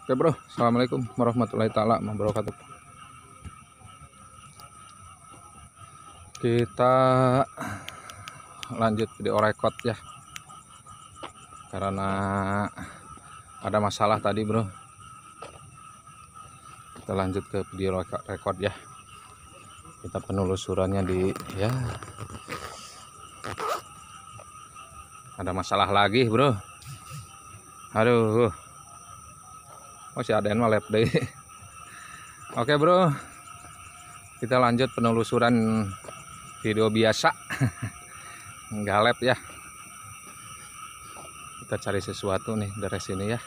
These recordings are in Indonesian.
Oke bro, assalamualaikum warahmatullahi taala wabarakatuh. Kita lanjut video record ya, karena ada masalah tadi bro. Kita lanjut ke video record ya. Kita penelusurannya di ya, ada masalah lagi bro. Aduh, masih ada yang lab deh. Oke bro, kita lanjut penelusuran video biasa. Nggak lab ya. Kita cari sesuatu nih dari sini ya.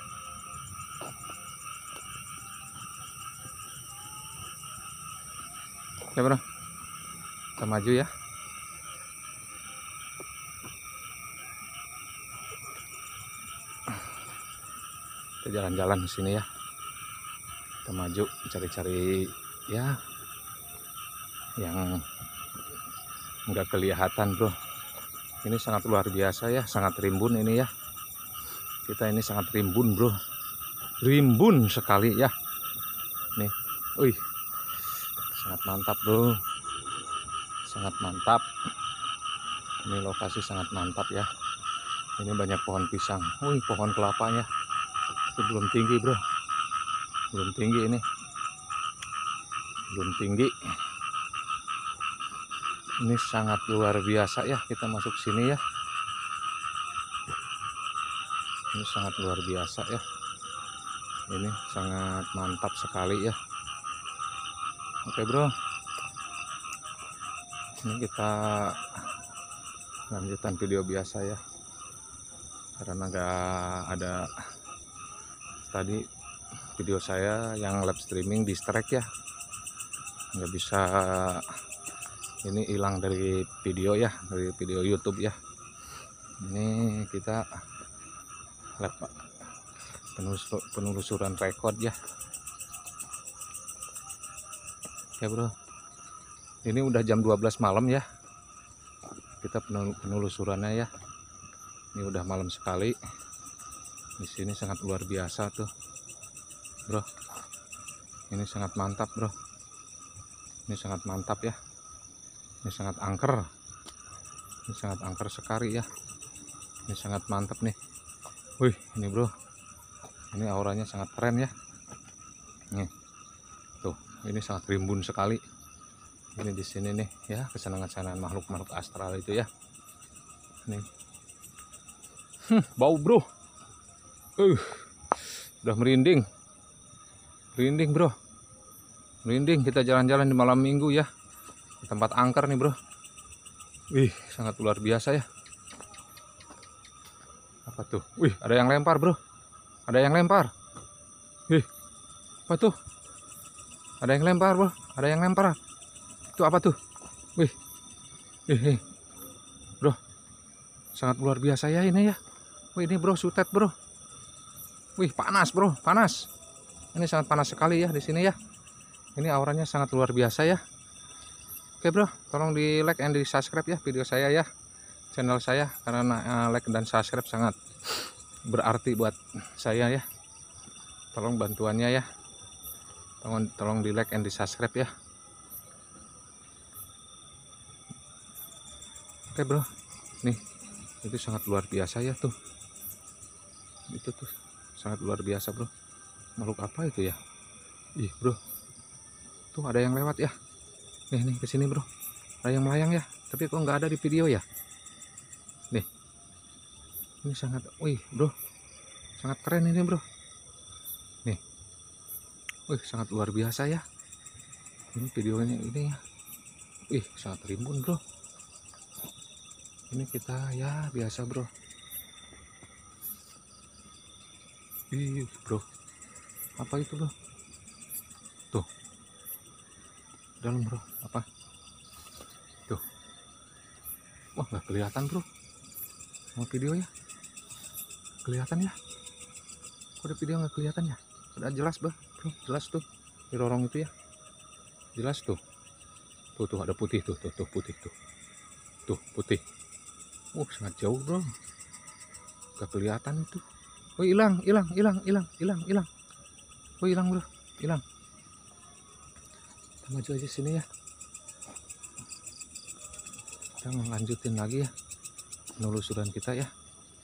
Oke bro, kita maju ya. Kita jalan-jalan di sini ya. Kita maju cari-cari ya yang nggak kelihatan bro. Ini sangat luar biasa ya, sangat rimbun ini ya. Kita ini sangat rimbun bro, rimbun sekali ya. Nih, wih, sangat mantap bro, sangat mantap. Ini lokasi sangat mantap ya. Ini banyak pohon pisang, wih, pohon kelapanya. Itu belum tinggi bro, belum tinggi ini, belum tinggi. Ini sangat luar biasa ya, kita masuk sini ya. Ini sangat luar biasa ya. Ini sangat mantap sekali ya. Oke bro, ini kita lanjutan video biasa ya, karena nggak ada tadi video saya yang live streaming di strike ya, nggak bisa, ini hilang dari video ya, dari video YouTube ya. Ini kita live penelusuran record ya. Oke bro, ini udah jam 12 malam ya, kita penelusurannya ya. Ini udah malam sekali. Di sini sangat luar biasa tuh bro. Ini sangat mantap bro, ini sangat mantap ya. Ini sangat angker, ini sangat angker sekali ya. Ini sangat mantap nih. Wih, ini bro, ini auranya sangat keren ya. Nih tuh, ini sangat rimbun sekali. Ini di sini nih ya, kesenangan-kesenangan makhluk-makhluk astral itu ya. Nih, bau bro. Udah merinding, merinding bro, merinding. Kita jalan-jalan di malam minggu ya, di tempat angker nih bro. Wih, sangat luar biasa ya. Apa tuh? Wih, ada yang lempar bro, ada yang lempar. Wih, apa tuh? Ada yang lempar bro, ada yang lempar. Itu apa tuh? Wih, bro, sangat luar biasa ya ini ya. Wih, ini bro, sutet bro. Wih, panas bro, panas. Ini sangat panas sekali ya di sini ya. Ini auranya sangat luar biasa ya. Oke bro, tolong di like and di subscribe ya video saya ya, channel saya, karena like dan subscribe sangat berarti buat saya ya. Tolong bantuannya ya, tolong di like and di subscribe ya. Oke bro, nih itu sangat luar biasa ya tuh. Itu tuh sangat luar biasa bro. Makhluk apa itu ya? Ih bro, tuh ada yang lewat ya. Nih ke sini bro, ada yang melayang ya, tapi kok nggak ada di video ya. Nih, ini sangat, wih bro, sangat keren ini bro. Nih, wih, sangat luar biasa ya. Ini videonya ini ya. Wih, sangat rimbun bro. Ini kita ya biasa bro. Ih bro, apa itu bro? Tuh, dalam bro, apa? Tuh, wah nggak kelihatan bro. Mau video ya? Kelihatan ya? Kok ada video nggak kelihatan ya? Udah jelas bro, jelas tuh di lorong itu ya. Jelas tuh. Tuh ada putih tuh putih tuh. Tuh putih. Sangat jauh bro. Gak kelihatan itu. Oh hilang. Oh, hilang bro, hilang. Kita maju aja sini ya. Kita melanjutin lagi ya penelusuran kita ya.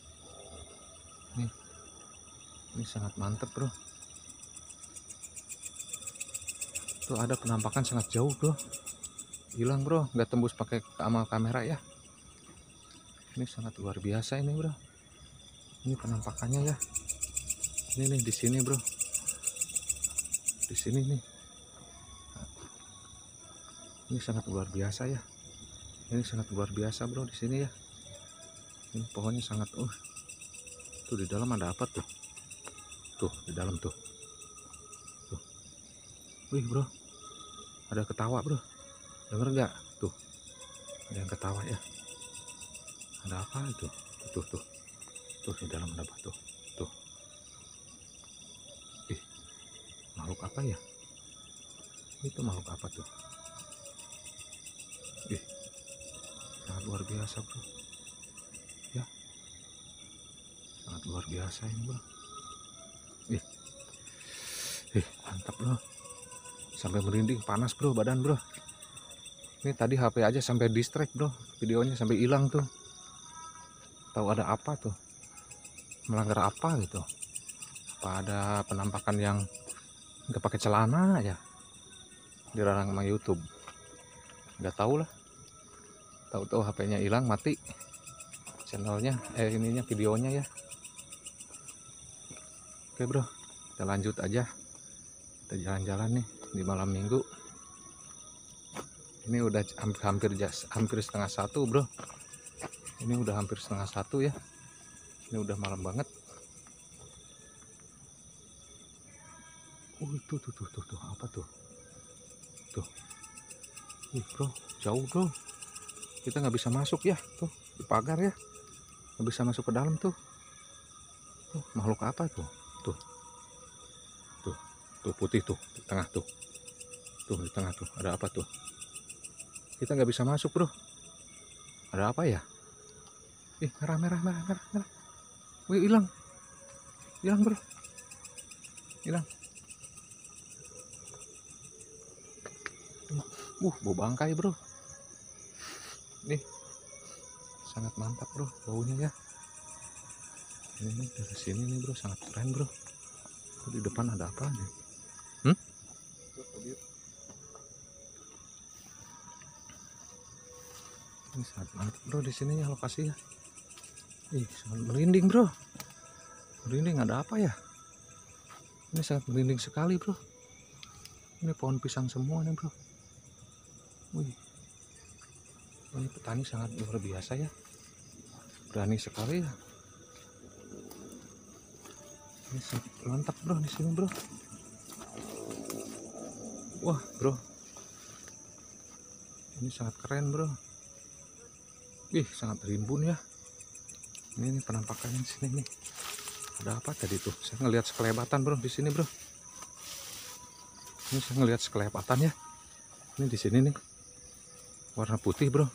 Ini sangat mantap bro. Tuh ada penampakan sangat jauh bro. Hilang bro, nggak tembus pakai amal kamera ya. Ini sangat luar biasa ini bro. Ini penampakannya ya. Ini nih di sini bro. Di sini nih. Ini sangat luar biasa ya. Ini sangat luar biasa bro di sini ya. Ini pohonnya sangat tuh di dalam ada apa tuh? Tuh di dalam tuh. Tuh. Wih bro. Ada ketawa bro. Dengar nggak? Tuh. Ada yang ketawa ya. Ada apa itu? Tuh tuh. Tuh di dalam ada apa tuh? Tuh. Ih. Makhluk apa ya? Itu makhluk apa tuh? Ih. Sangat luar biasa bro. Ya. Sangat luar biasa ini bro. Mantap bro. Sampai merinding, panas bro badan bro. Ini tadi HP aja sampai distract bro. Videonya sampai hilang tuh. Tahu ada apa tuh? Melanggar apa gitu? Apa ada penampakan yang nggak pakai celana aja? Dilarang sama YouTube. Nggak tahu lah. Tahu-tahu HP-nya hilang, mati channelnya, ininya videonya ya. Oke bro, kita lanjut aja. Kita jalan-jalan nih di malam minggu. Ini udah hampir setengah satu bro. Ini udah hampir setengah satu ya. Ini udah malam banget. Itu tuh apa tuh? Tuh. Bro, jauh bro. Kita nggak bisa masuk ya. Tuh di pagar ya. Nggak bisa masuk ke dalam tuh. Tuh makhluk apa tuh? Tuh putih tuh di tengah tuh. Tuh di tengah tuh ada apa tuh? Kita nggak bisa masuk bro. Ada apa ya? Merah. Wih, hilang bro. Hilang. Bau bangkai bro. Nih sangat mantap bro baunya ya. Ini dari sini nih bro, sangat keren bro. Di depan ada apa nih? Ini sangat mantap bro di sini ya lokasinya. Sangat merinding bro. Merinding, ada apa ya? Ini sangat merinding sekali bro. Ini pohon pisang semua nih bro. Wih. Ini petani sangat luar biasa ya. Berani sekali ya. Ini sangat mantap bro di sini bro. Wah bro. Ini sangat keren bro. Sangat rimbun ya. Ini penampakannya di sini nih. Ada apa tadi tuh? Saya ngelihat sekelebatan bro di sini bro. Ini saya ngelihat sekelebatan ya. Ini di sini nih. Warna putih bro.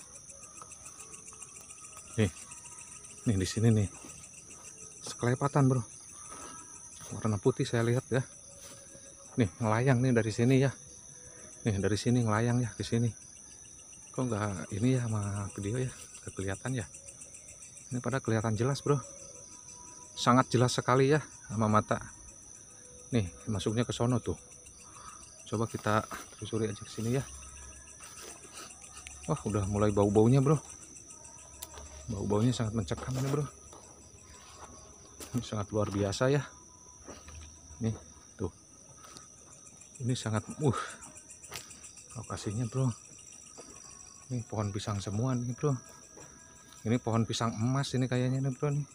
Nih di sini nih. Sekelebatan bro. Warna putih saya lihat ya. Nih ngelayang nih dari sini ya. Nih dari sini ngelayang ya ke sini. Kok nggak ini ya sama video ya? Kelihatan ya. Ini pada kelihatan jelas bro. Sangat jelas sekali ya sama mata. Nih masuknya ke sono tuh. Coba kita telusuri aja ke sini ya. Wah udah mulai bau-baunya bro. Bau-baunya sangat mencekam nih bro. Ini sangat luar biasa ya. Nih tuh. Ini sangat lokasinya bro. Ini pohon pisang semua nih bro. Ini pohon pisang emas ini kayaknya nih bro nih.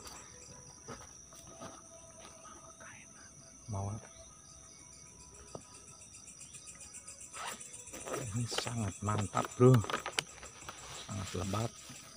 Ini sangat mantap bro. Sangat lebat.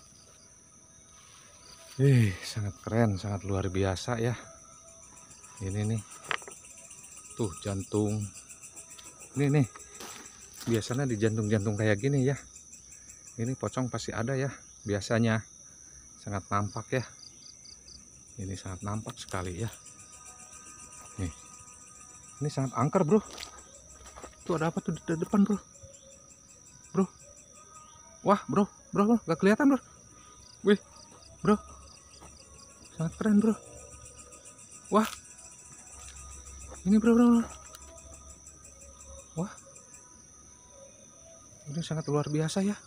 Sangat keren, sangat luar biasa ya. Ini nih. Tuh jantung. Ini nih. Biasanya di jantung-jantung kayak gini ya. Ini pocong pasti ada ya. Biasanya sangat nampak ya. Ini sangat nampak sekali ya. Nih. Ini sangat angker, bro. Tuh ada apa tuh di depan, bro? Bro. Wah, bro. Bro, gak kelihatan, bro. Wih, bro. Sangat keren, bro. Wah. Ini, bro. Wah. Ini sangat luar biasa ya.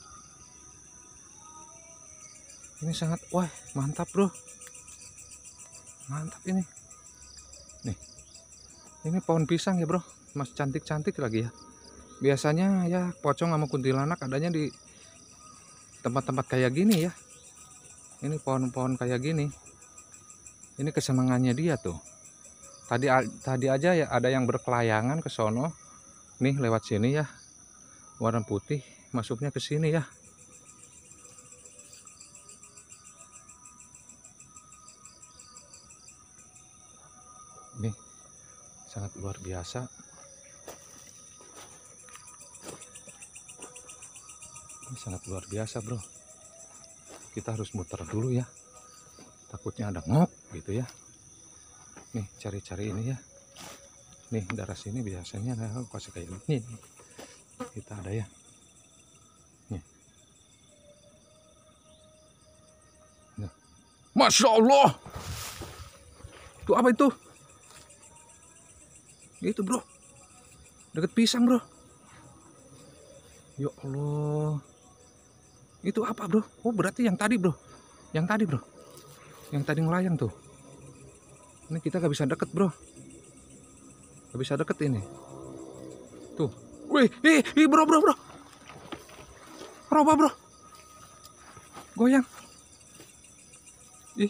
Ini sangat, wah, mantap, bro. Mantap ini. Nih. Ini pohon pisang ya, bro. Masih cantik-cantik lagi ya. Biasanya ya pocong sama kuntilanak adanya di tempat-tempat kayak gini ya. Ini pohon-pohon kayak gini. Ini kesenangannya dia tuh. Tadi aja ya ada yang berkelayangan ke sono. Nih lewat sini ya. Warna putih masuknya ke sini ya. Nih sangat luar biasa. Ini sangat luar biasa, bro. Kita harus muter dulu ya. Takutnya ada ngok gitu ya. Nih cari-cari ini ya. Nih daerah sini biasanya ada kasih kayak gini. Kita ada ya. Nih. Nah. Masya Allah. Itu apa itu? Itu, bro. Deket pisang, bro. Ya Allah. Itu apa, bro? Oh berarti yang tadi, bro. Yang tadi, bro. Yang tadi ngelayang tuh. Ini kita gak bisa deket, bro. Gak bisa deket ini. Tuh. Wih, bro. Apa, bro? Goyang. Ih.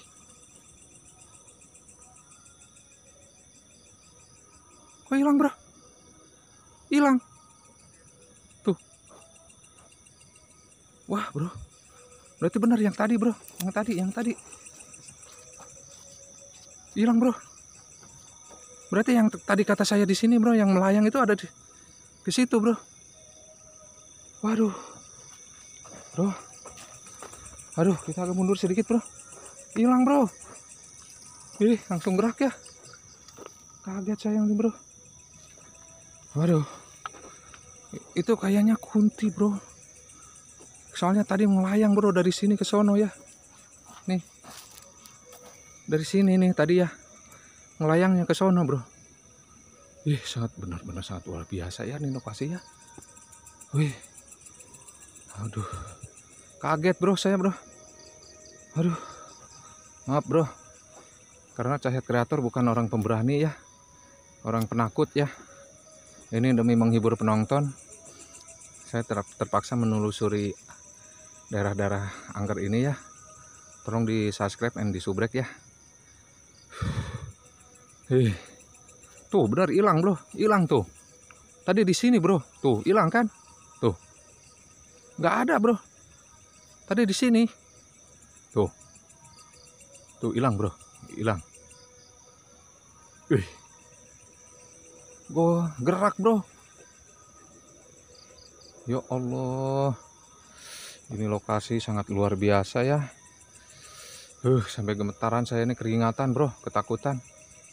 Kok hilang, bro? Hilang. Tuh. Wah, bro. Berarti benar yang tadi, bro. Yang tadi. Hilang, bro. Berarti yang tadi kata saya di sini, bro, yang melayang itu ada di situ, bro. Waduh. Bro. Aduh, kita agak mundur sedikit, bro. Hilang, bro. Ih, langsung gerak ya. Kaget saya nih, bro. Waduh. Itu kayaknya kunti, bro. Soalnya tadi melayang, bro, dari sini ke sono ya. Nih. Dari sini nih tadi ya. Melayangnya ke sono, bro. Ih, sangat benar-benar sangat luar biasa ya ini lokasi ya. Wih. Aduh. Kaget, bro, saya, bro. Aduh. Maaf, bro. Karena Cahyat Kreator bukan orang pemberani ya. Orang penakut ya. Ini demi menghibur penonton. Saya terpaksa menelusuri daerah-daerah angker ini ya. Tolong di subscribe and di subrek ya. Tuh benar hilang, bro. Hilang tuh. Tadi di sini, bro. Tuh hilang kan? Tuh. Nggak ada, bro. Tadi di sini. Tuh. Tuh hilang, bro. Hilang. Gue gerak, bro. Ya Allah. Ini lokasi sangat luar biasa ya. Sampai gemetaran saya ini, keringatan, bro, ketakutan.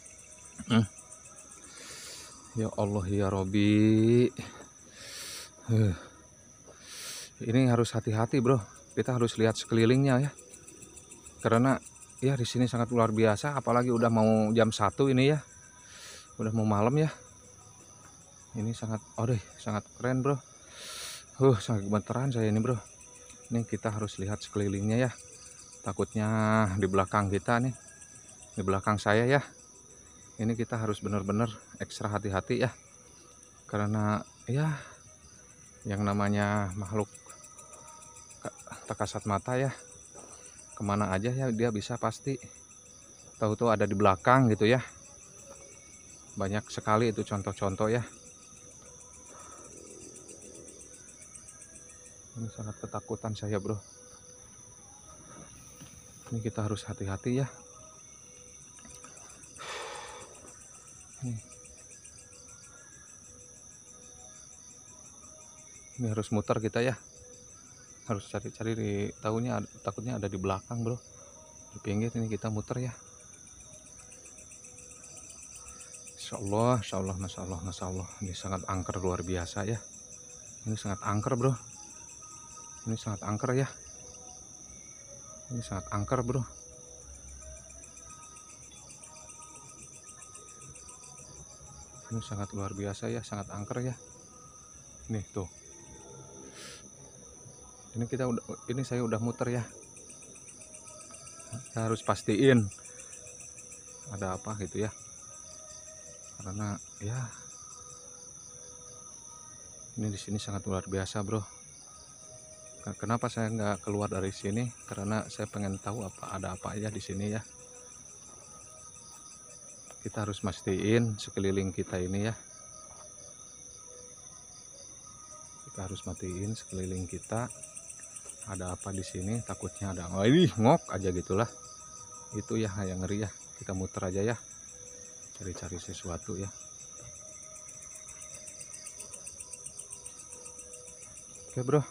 Ya Allah ya Robi. Ini harus hati-hati, bro. Kita harus lihat sekelilingnya ya. Karena ya di sini sangat luar biasa, apalagi udah mau jam 1 ini ya. Udah mau malam ya. Ini sangat sangat keren, bro. Sangat gemeteran saya ini, bro. Ini kita harus lihat sekelilingnya ya. Takutnya di belakang kita nih. Di belakang saya ya. Ini kita harus benar-benar ekstra hati-hati ya. Karena ya yang namanya makhluk tak kasat mata ya. Kemana aja ya dia bisa pasti. Tahu-tahu ada di belakang gitu ya. Banyak sekali itu contoh-contoh ya. Ini sangat ketakutan saya, bro. Ini kita harus hati-hati ya. Ini harus muter kita ya. Harus cari-cari di takutnya ada di belakang, bro. Di pinggir ini kita muter ya. Masya Allah, Masya Allah, Masya Allah, Masya Allah. Ini sangat angker luar biasa ya. Ini sangat angker bro. Ini sangat angker ya. Ini sangat angker bro. Ini sangat luar biasa ya, sangat angker ya. Nih tuh. Ini saya udah muter ya. Saya harus pastiin ada apa gitu ya. Karena ya ini di sini sangat luar biasa bro. Kenapa saya nggak keluar dari sini? Karena saya pengen tahu ada apa aja di sini ya. Kita harus mastiin sekeliling kita ini ya. Kita harus matiin sekeliling kita. Ada apa di sini? Takutnya ada ngok aja gitulah. Itu ya yang ngeri ya. Kita muter aja ya. Cari-cari sesuatu ya. Oke bro.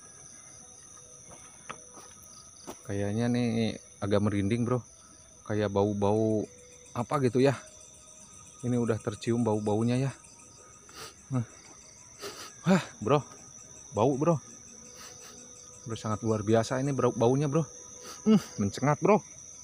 Kayaknya nih agak merinding bro. Kayak bau-bau apa gitu ya. Ini udah tercium bau-baunya ya. Wah bro. Bau bro. Bro sangat luar biasa ini baunya bro. Mencengat bro.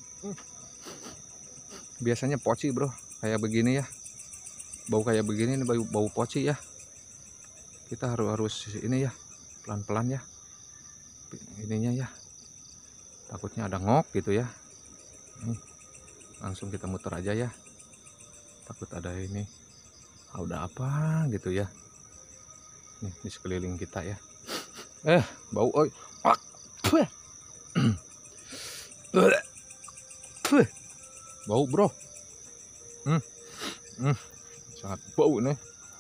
Biasanya poci bro. Kayak begini ya. Bau kayak begini ini bau poci ya. Kita harus ini ya. Pelan-pelan ya. Ininya ya. Takutnya ada ngok gitu ya. Langsung kita muter aja ya. Takut ada ini. Udah apa gitu ya. Nih di sekeliling kita ya. Bau oi. Bau bro. Sangat bau nih.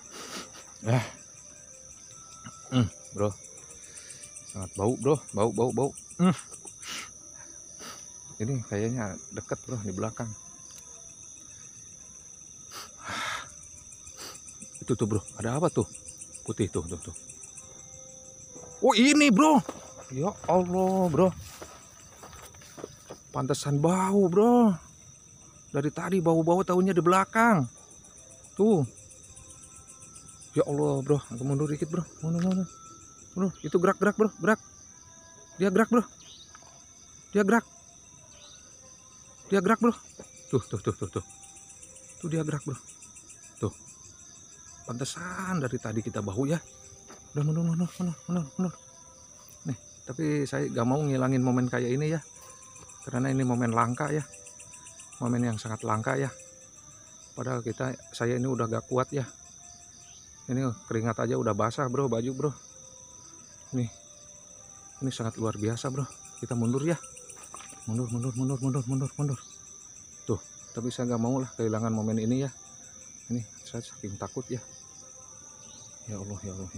Bro. Sangat bau bro. Bau. Ini kayaknya deket bro di belakang. Itu tuh bro, ada apa tuh? Putih tuh. Oh ini bro. Ya Allah bro. Pantesan bau bro. Dari tadi bau-bau tahunya di belakang. Tuh. Ya Allah bro, aku mundur dikit bro. Mundur. Bro, itu gerak bro, gerak. Dia gerak bro. Dia gerak bro. Tuh. Tuh dia gerak bro. Tuh. Pantesan dari tadi kita bau ya. Udah mundur. Nih, tapi saya gak mau ngilangin momen kayak ini ya. Karena ini momen langka ya. Momen yang sangat langka ya. Padahal saya ini udah gak kuat ya. Ini keringat aja udah basah bro, baju bro. Nih. Ini sangat luar biasa bro. Kita mundur ya. Mundur. Tuh, tapi saya gak mau lah kehilangan momen ini ya. Ini saya saking takut ya. Ya Allah.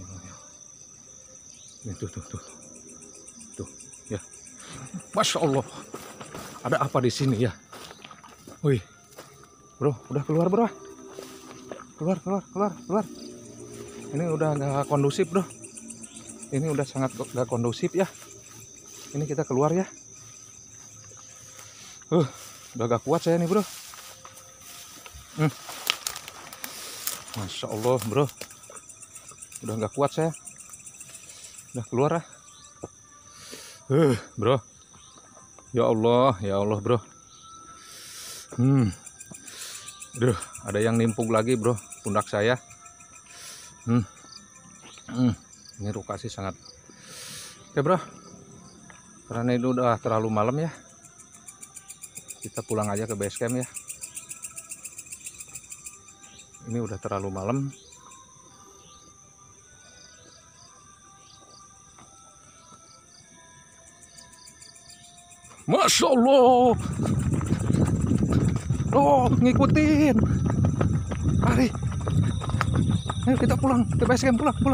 Ini tuh. Tuh, ya. Masya Allah. Ada apa di sini ya? Wih. Bro, udah keluar bro. Keluar. Ini udah gak kondusif bro. Ini udah sangat gak kondusif ya. Ini kita keluar ya. Udah gak kuat saya nih bro. Masya Allah bro. Udah gak kuat saya. Udah keluar lah. Bro. Ya Allah bro. Aduh, ada yang nimpuk lagi bro pundak saya. Ini lokasi sangat. Oke bro. Karena ini udah terlalu malam ya. Kita pulang aja ke base camp ya. Ini udah terlalu malam. Masya Allah. Oh, ngikutin. Mari. Ayo kita pulang ke base camp. Pulang.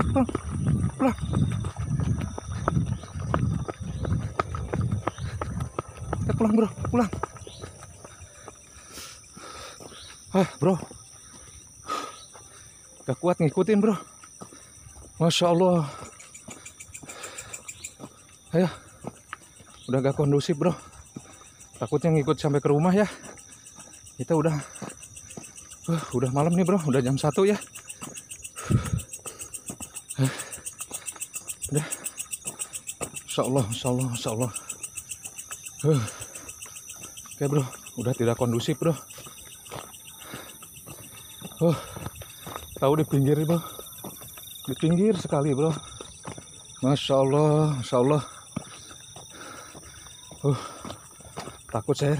Kita pulang bro, pulang. Bro. Gak kuat ngikutin bro. Masya Allah. Ayo. Udah gak kondusif bro. Takutnya ngikut sampai ke rumah ya. Kita udah Udah malam nih bro, udah jam 1 ya. Udah. Insya Allah. Oke bro, udah tidak kondusif bro. Tahu di pinggir bro, di pinggir sekali bro. Masya Allah. Takut saya.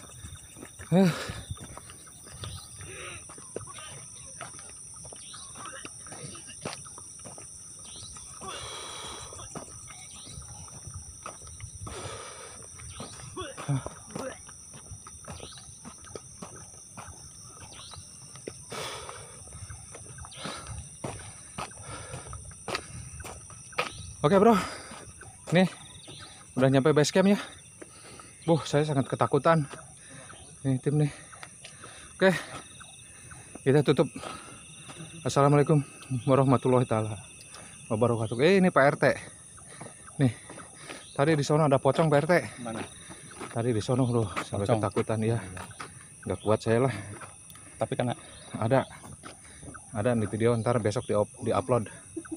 Oke bro, nih udah nyampe base camp ya. Saya sangat ketakutan. Nih tim nih. Oke, kita tutup. Assalamualaikum warahmatullahi taala wabarakatuh. Ini Pak RT. Nih, tadi di sana ada pocong Pak RT. Mana? Tadi di sana loh, sampai Pocong. ketakutan ya. Nggak kuat saya lah. Tapi kan Ada di video, ntar besok di upload.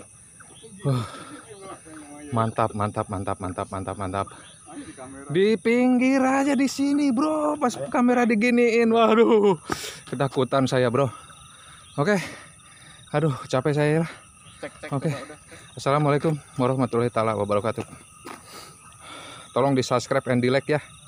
Mantap. Di pinggir aja di sini bro, pas kamera diginiin, waduh, ketakutan saya bro. Oke, aduh capek saya. Oke, assalamualaikum warahmatullahi taala wabarakatuh. Tolong di subscribe and di like ya.